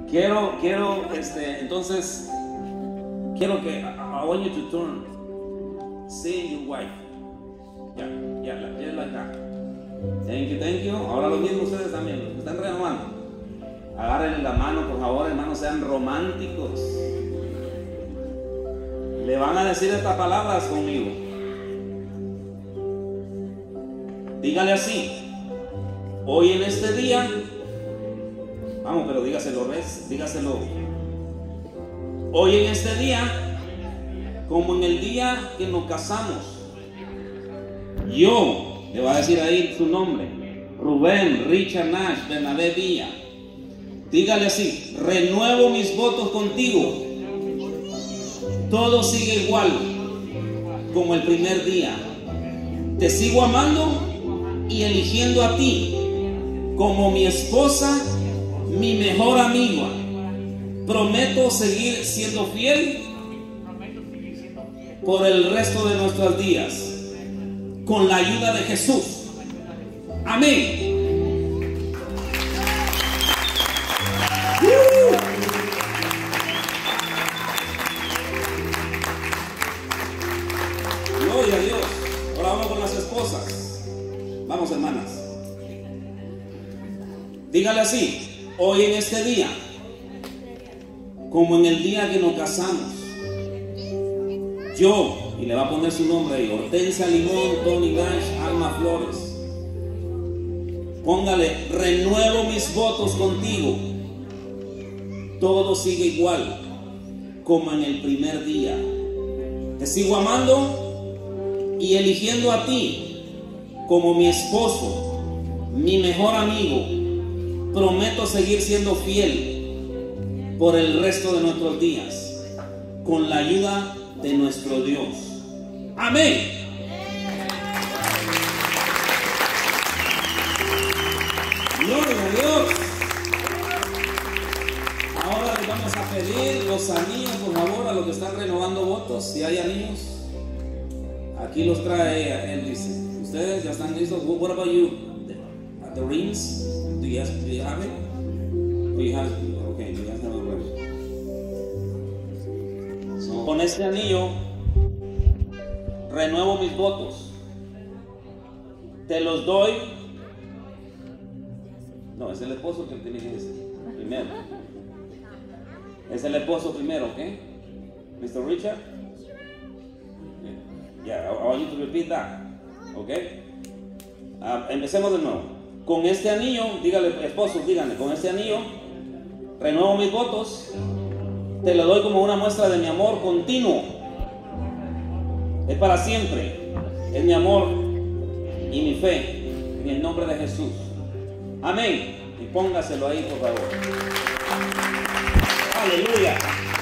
Entonces, quiero que, I want you to turn, see your wife. Just like that. Thank you. Ahora lo mismo ustedes también, los que están renovando. Agarren la mano, por favor, hermanos, sean románticos. Le van a decir estas palabras conmigo. Dígale así: hoy en este día, vamos, pero dígaselo. Hoy en este día, como en el día que nos casamos, yo, le va a decir ahí su nombre, Rubén Richard Nash Bernabé Villa. Dígale así: renuevo mis votos contigo. Todo sigue igual como el primer día. Te sigo amando y eligiendo a ti como mi esposa, mi mejor amiga. Prometo seguir siendo fiel por el resto de nuestros días, con la ayuda de Jesús. Amén. Gloria a Dios. Ahora vamos con las esposas. Vamos, hermanas. Dígale así: hoy en este día, como en el día que nos casamos, yo, y le va a poner su nombre ahí, Hortensia Limón, Tony Nash, Alma Flores. Póngale: renuevo mis votos contigo. Todo sigue igual como en el primer día. Te sigo amando y eligiendo a ti como mi esposo, mi mejor amigo. Prometo seguir siendo fiel por el resto de nuestros días, con la ayuda de nuestro Dios. Amén. Gloria a Dios. Ahora les vamos a pedir los anillos, por favor, a los que están renovando votos. Si hay anillos, aquí los trae él, dice. Ustedes ya están listos. What about you? The rings? Do you have it? Do you have it? Okay, you guys have it ready. So, con este anillo renuevo mis votos. Te los doy. No, es el esposo que tiene que decir primero. Es el esposo primero, ¿ok? Mr. Richard? Yeah, I want you to repeat that. ¿Ok? Empecemos de nuevo. Con este anillo, dígale, esposos, díganle: con este anillo renuevo mis votos. Te lo doy como una muestra de mi amor continuo. Es para siempre. Es mi amor y mi fe en el nombre de Jesús. Amén. Y póngaselo ahí, por favor. Aleluya.